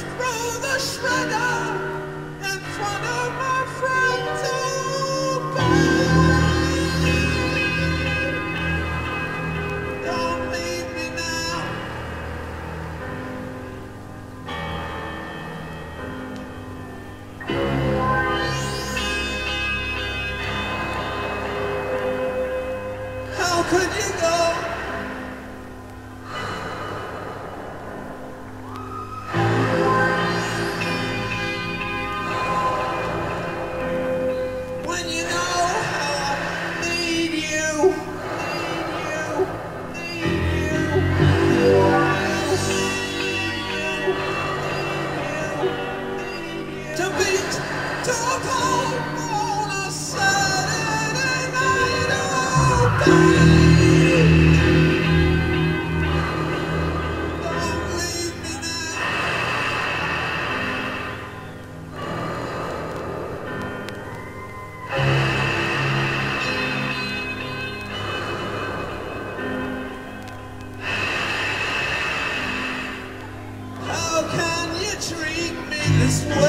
throw the shredder in front of my frontal bay. Don't leave me now. How could you go? When you know how I need you, to beat to a pulp on a Saturday night, oh babe. Don't leave me now. How can you treat me this way?